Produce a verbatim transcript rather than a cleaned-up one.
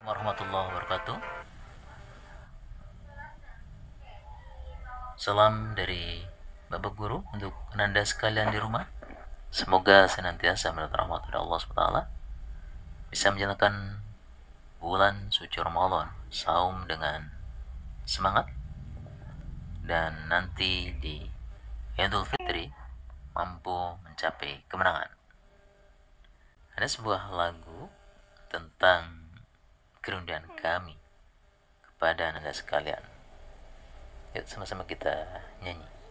Warahmatullahi wabarakatuh. Salam dari Bapak Guru untuk Anda sekalian di rumah. Semoga senantiasa mendapat rahmat dari Allah subhanahu wa taala, bisa menjalankan bulan suci Ramadan, saum dengan semangat, dan nanti di Idul Fitri mampu mencapai kemenangan. Ada sebuah lagu tentang kerinduan kami kepada Anda sekalian. Yuk sama-sama kita nyanyi.